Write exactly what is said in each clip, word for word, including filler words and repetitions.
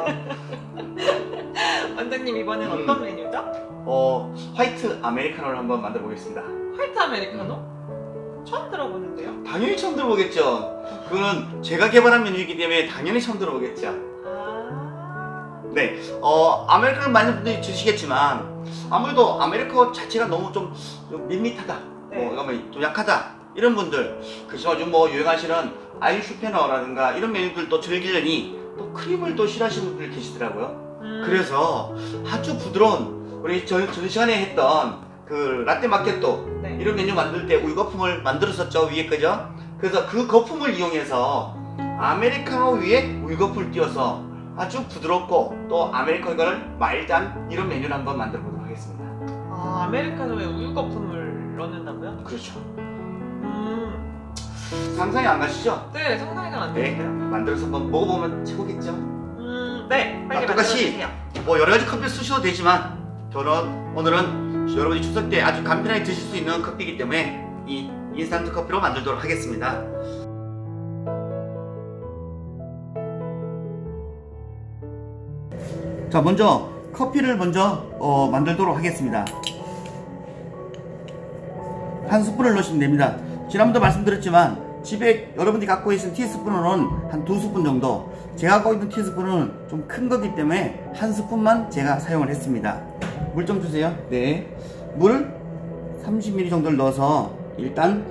원장님 이번엔 음. 어떤 메뉴죠? 어 화이트 아메리카노를 한번 만들어 보겠습니다. 화이트 아메리카노? 처음 들어보는데요? 당연히 처음 들어보겠죠. 그거는 제가 개발한 메뉴이기 때문에 당연히 처음 들어보겠죠. 아... 네, 어 아메리카노를 많은 분들이 드시겠지만 아무래도 아메리카노 자체가 너무 좀, 좀 밋밋하다, 네. 뭐 좀 약하다 이런 분들, 그래서 요즘 뭐 유행하시는 아일 슈페너라든가 이런 메뉴들도 즐기려니 또 크림을 또 싫어하시는 분들 계시더라고요. 음. 그래서 아주 부드러운, 우리 전, 전 시간에 했던 그 라떼 마켓도, 네. 이런 메뉴 만들 때 우유 거품을 만들었었죠, 위에 거죠. 그래서 그 거품을 이용해서 아메리카노 위에 우유 거품을 띄워서 아주 부드럽고 또 아메리카노를 마일드한 이런 메뉴를 한번 만들어 보도록 하겠습니다. 아, 아메리카노에 우유 거품을 넣는다고요? 그렇죠. 음... 상상이 안 가시죠? 네, 상상이 안 되세요. 네, 만들어서 한번 먹어보면 최고겠죠? 음, 네, 빨리 아, 똑같이 뭐 여러 가지 커피를 쓰셔도 되지만 저는 오늘은 여러분이 추석 때 아주 간편하게 드실 수 있는 커피이기 때문에 이 인스턴트 커피로 만들도록 하겠습니다. 자, 먼저 커피를 먼저 어, 만들도록 하겠습니다. 한 스푼을 넣으시면 됩니다. 지난번도 말씀드렸지만 집에 여러분들이 갖고 계신 티스푼으로는 한 두 스푼 정도, 제가 갖고 있는 티스푼은 좀 큰 거기 때문에 한 스푼만 제가 사용을 했습니다. 물 좀 주세요. 네, 물 삼십 밀리리터 정도를 넣어서 일단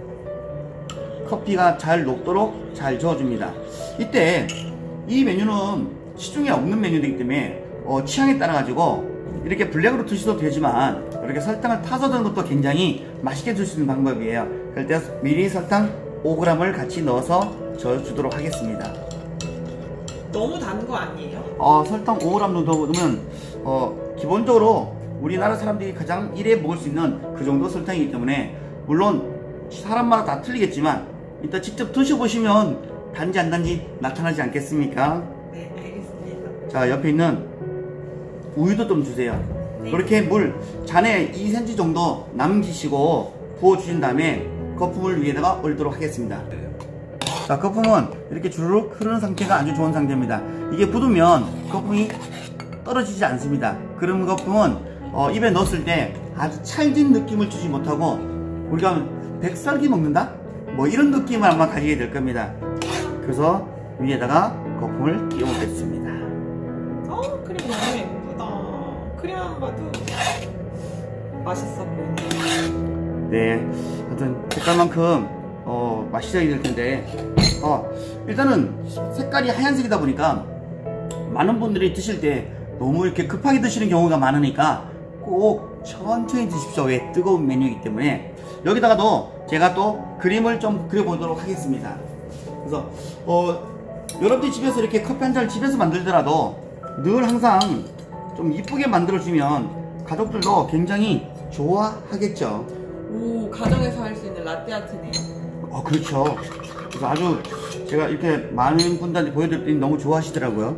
커피가 잘 녹도록 잘 저어줍니다. 이때 이 메뉴는 시중에 없는 메뉴이기 때문에 어, 취향에 따라 가지고 이렇게 블랙으로 드셔도 되지만 이렇게 설탕을 타서 드는 것도 굉장히 맛있게 드실 수 있는 방법이에요. 그럴 때 미리 설탕 오 그램을 같이 넣어서 저어주도록 하겠습니다. 너무 단 거 아니에요? 어, 설탕 오 그램 정도 넣으면 어, 기본적으로 우리나라 사람들이 가장 일에 먹을 수 있는 그 정도 설탕이기 때문에, 물론 사람마다 다 틀리겠지만 일단 직접 드셔보시면 단지 안 단지 나타나지 않겠습니까? 네, 알겠습니다. 자, 옆에 있는 우유도 좀 주세요. 네. 이렇게 물 잔에 이 센티미터 정도 남기시고 부어주신 다음에 거품을 위에다가 올리도록 하겠습니다. 자, 거품은 이렇게 주르륵 흐르는 상태가 아주 좋은 상태입니다. 이게 굳으면 거품이 떨어지지 않습니다. 그런 거품은 어, 입에 넣었을 때 아주 찰진 느낌을 주지 못하고 우리가 백설기 먹는다? 뭐 이런 느낌을 아마 가지게 될 겁니다. 그래서 위에다가 거품을 띄워보겠습니다. 어, 크림 너무 예쁘다. 크림만 봐도 맛있어 보이네. 네, 하여튼 색깔만큼 어, 맛있어야 될 텐데, 어, 일단은 색깔이 하얀색이다 보니까 많은 분들이 드실 때 너무 이렇게 급하게 드시는 경우가 많으니까 꼭 천천히 드십시오. 왜? 뜨거운 메뉴이기 때문에. 여기다가도 제가 또 그림을 좀 그려보도록 하겠습니다. 그래서 어, 여러분들이 집에서 이렇게 커피 한 잔을 집에서 만들더라도 늘 항상 좀 이쁘게 만들어주면 가족들도 굉장히 좋아하겠죠. 오, 가정에서 할 수 있는 라떼 아트네요. 어, 그렇죠. 그래서 아주 제가 이렇게 많은 분들한테 보여드렸더니 너무 좋아하시더라고요.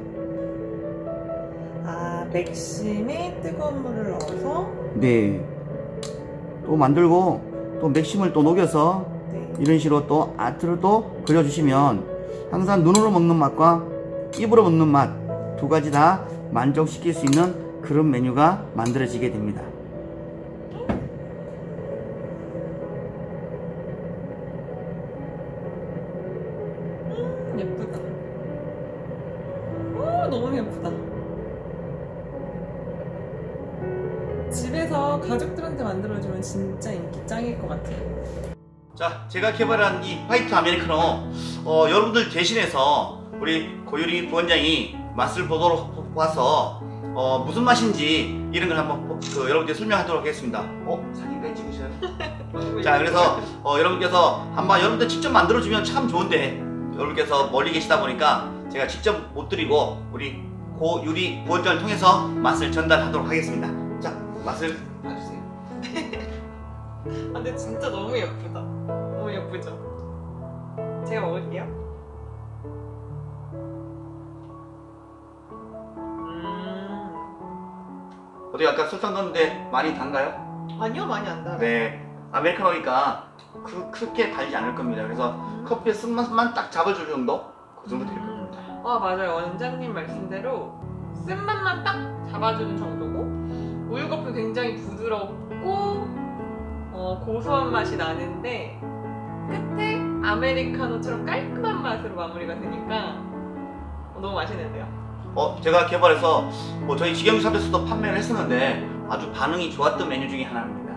아, 맥심에 뜨거운 물을 넣어서? 네. 또 만들고 또 맥심을 또 녹여서, 네. 이런 식으로 또 아트를 또 그려주시면 항상 눈으로 먹는 맛과 입으로 먹는 맛 두 가지 다 만족시킬 수 있는 그런 메뉴가 만들어지게 됩니다. 음, 예쁘다. 오, 너무 예쁘다. 집에서 가족들한테 만들어주면 진짜 인기 짱일 것 같아요. 자, 제가 개발한 이 화이트 아메리카노, 어, 여러분들 대신해서 우리 고유리 부원장이 맛을 보도록 와서 어, 무슨 맛인지 이런 걸 한번 그, 여러분께 설명하도록 하겠습니다. 어? 사진까지 찍으셔요? 자, 그래서 어, 여러분께서 한번 여러분들 직접 만들어주면 참 좋은데 여러분께서 멀리 계시다 보니까 제가 직접 못 드리고 우리 고유리 부원장을 통해서 맛을 전달하도록 하겠습니다. 자, 맛을 봐주세요. 아, 근데 진짜 너무 예쁘다. 너무 예쁘죠? 제가 먹을게요. 어떻게 아까 설탕 넣었는데 많이 단가요? 아니요, 많이 안 달아요. 네, 아메리카노니까 그, 크게 달지 않을 겁니다. 그래서 음. 커피의 쓴맛만 딱 잡아줄 정도? 그 정도 될 겁니다. 아 맞아요. 원장님 말씀대로 쓴맛만 딱 잡아주는 정도고 우유 거품 굉장히 부드럽고 어, 고소한 맛이 나는데 끝에 아메리카노처럼 깔끔한 맛으로 마무리가 되니까 어, 너무 맛있는데요. 어, 제가 개발해서 뭐 저희 직영샵에서도 판매를 했었는데 아주 반응이 좋았던 메뉴 중에 하나입니다.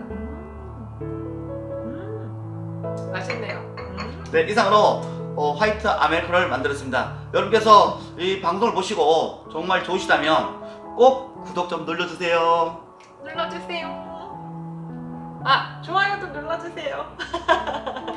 음, 맛있네요. 음. 네, 이상으로 어, 화이트 아메리카노를 만들었습니다. 여러분께서 이 방송을 보시고 정말 좋으시다면 꼭 구독 좀 눌러주세요. 눌러주세요. 아, 좋아요도 눌러주세요.